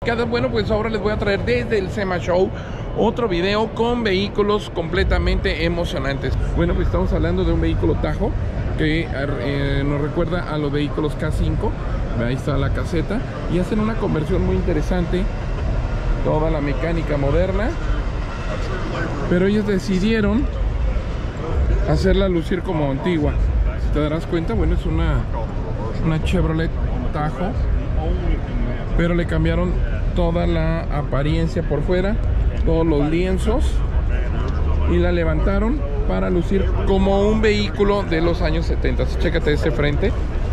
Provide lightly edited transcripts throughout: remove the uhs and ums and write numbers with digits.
modificadas. Bueno, pues ahora les voy a traer desde el SEMA Show otro video con vehículos completamente emocionantes. Bueno, pues estamos hablando de un vehículo Tajo que nos recuerda a los vehículos K5. Ahí está la caseta y hacen una conversión muy interesante, toda la mecánica moderna, pero ellos decidieron hacerla lucir como antigua. Si te darás cuenta, bueno, es una Chevrolet Tajo, pero le cambiaron toda la apariencia por fuera, todos los lienzos, y la levantaron para lucir como un vehículo de los años 70. Chécate este frente.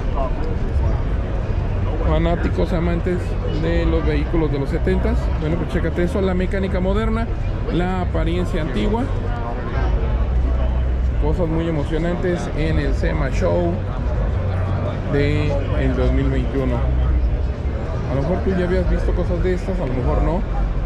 Fanáticos amantes de los vehículos de los 70s, bueno, pues chécate eso, la mecánica moderna, la apariencia antigua. Cosas muy emocionantes en el SEMA Show de el 2021. A lo mejor tú ya habías visto cosas de estas, a lo mejor no.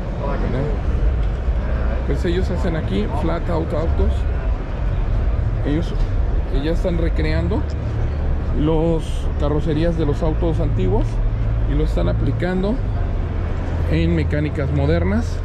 Pues ellos hacen aquí Flat Out Autos. Ellos ya están recreando los carrocerías de los autos antiguos y lo están aplicando en mecánicas modernas.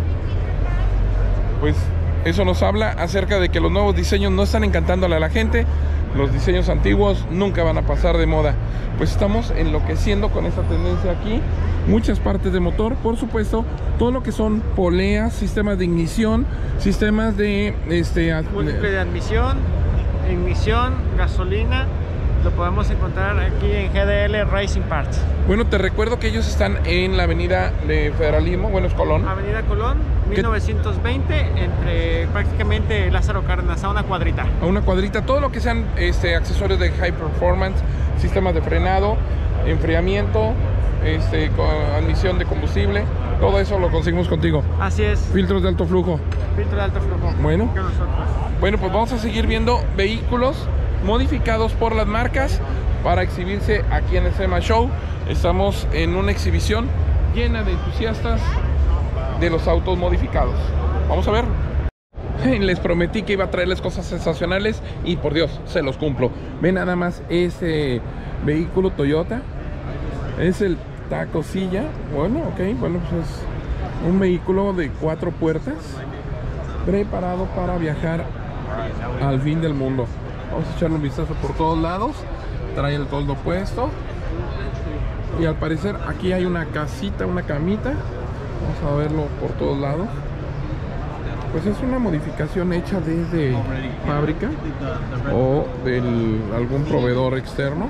Pues eso nos habla acerca de que los nuevos diseños no están encantándole a la gente. Los diseños antiguos nunca van a pasar de moda. Pues estamos enloqueciendo con esta tendencia aquí. Muchas partes de motor, por supuesto, todo lo que son poleas, sistemas de ignición, sistemas de múltiple de admisión, ignición, gasolina. Lo podemos encontrar aquí en GDL Racing Parts. Bueno, te recuerdo que ellos están en la avenida de Federalismo, bueno, es Colón. Avenida Colón, 1920, entre prácticamente Lázaro Cárdenas, a una cuadrita. A una cuadrita, todo lo que sean accesorios de high performance, sistemas de frenado, enfriamiento, con admisión de combustible, todo eso lo conseguimos contigo. Así es. Filtros de alto flujo. Filtro de alto flujo. Bueno, pues vamos a seguir viendo vehículos modificados por las marcas para exhibirse aquí en el SEMA Show. Estamos en una exhibición llena de entusiastas de los autos modificados. Vamos a ver. Les prometí que iba a traerles cosas sensacionales y por Dios, se los cumplo. Ven nada más este vehículo Toyota. Es el Tacosilla. Bueno, ok, bueno, pues es un vehículo de 4 puertas preparado para viajar al fin del mundo. Vamos a echarle un vistazo por todos lados. Trae el toldo puesto. Y al parecer aquí hay una casita, una camita. Vamos a verlo por todos lados. Pues es una modificación hecha desde fábrica o de algún proveedor externo.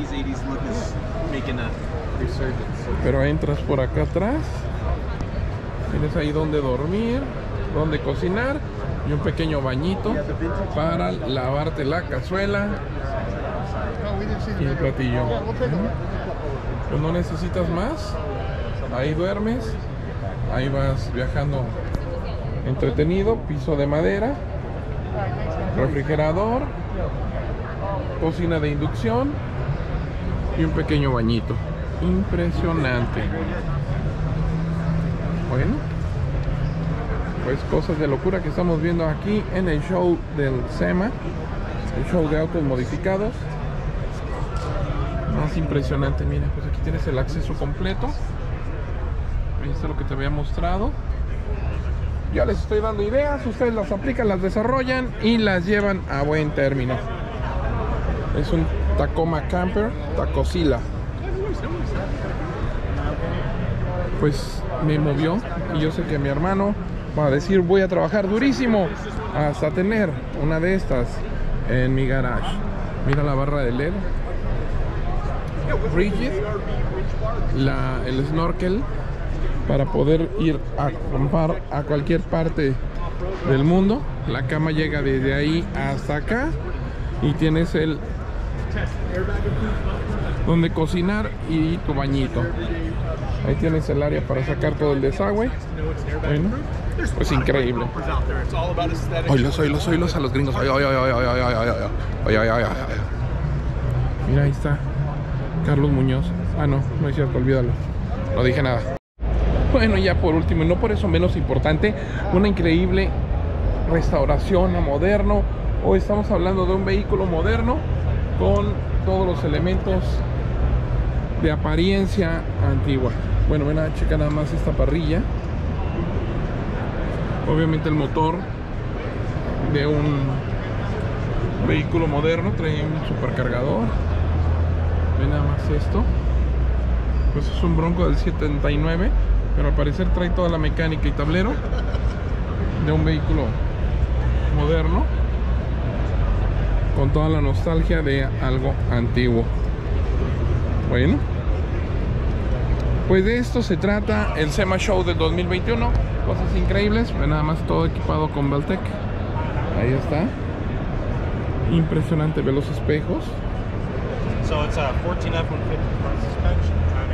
Pero entras por acá atrás. Tienes ahí donde dormir, donde cocinar. Y un pequeño bañito para lavarte la cazuela y el platillo. Pues no necesitas más. Ahí duermes. Ahí vas viajando entretenido. Piso de madera, refrigerador, cocina de inducción y un pequeño bañito. Impresionante. Bueno, pues cosas de locura que estamos viendo aquí en el show del SEMA, el show de autos modificados. Más impresionante, mira, pues aquí tienes el acceso completo. Ahí está lo que te había mostrado. Yo les estoy dando ideas, ustedes las aplican, las desarrollan y las llevan a buen término. Es un Tacoma Camper, Tacosilla. Pues me movió y yo sé que mi hermano va a decir voy a trabajar durísimo hasta tener una de estas en mi garage. Mira la barra de LED, rigid, el snorkel para poder ir a acampar a cualquier parte del mundo. La cama llega desde ahí hasta acá y tienes el donde cocinar y tu bañito. Ahí tienes el área para sacar todo el desagüe. Bueno, pues increíble. Oílos a los gringos. Mira, ahí está Carlos Muñoz. Ah, no, no es cierto, olvídalo. No dije nada. Bueno, ya por último, y no por eso menos importante, una increíble restauración a moderno. Hoy estamos hablando de un vehículo moderno con todos los elementos de apariencia antigua. Bueno, ven a checar nada más esta parrilla. Obviamente el motor de un vehículo moderno, trae un supercargador. Ven nada más esto. Pues es un Bronco del 79, pero al parecer trae toda la mecánica y tablero de un vehículo moderno, con toda la nostalgia de algo antiguo. Bueno, pues de esto se trata el SEMA Show del 2021. Cosas increíbles. Ven nada más, todo equipado con Beltec. Ahí está. Impresionante, ve los espejos. So it's a 14 F-150 front suspension,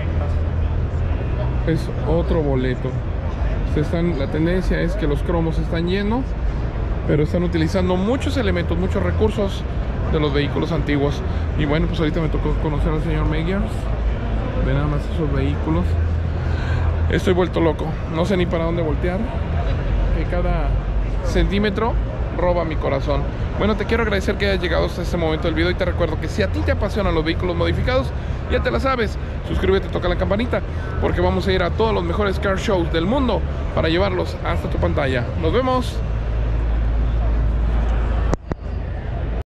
Es otro boleto. La tendencia es que los cromos están llenos, pero están utilizando muchos elementos, muchos recursos de los vehículos antiguos. Y bueno, pues ahorita me tocó conocer al señor Meyers. Ve nada más esos vehículos. Estoy vuelto loco, no sé ni para dónde voltear, que cada centímetro roba mi corazón. Bueno, te quiero agradecer que hayas llegado hasta este momento del video, y te recuerdo que si a ti te apasionan los vehículos modificados, ya te la sabes, suscríbete, toca la campanita, porque vamos a ir a todos los mejores car shows del mundo para llevarlos hasta tu pantalla. Nos vemos.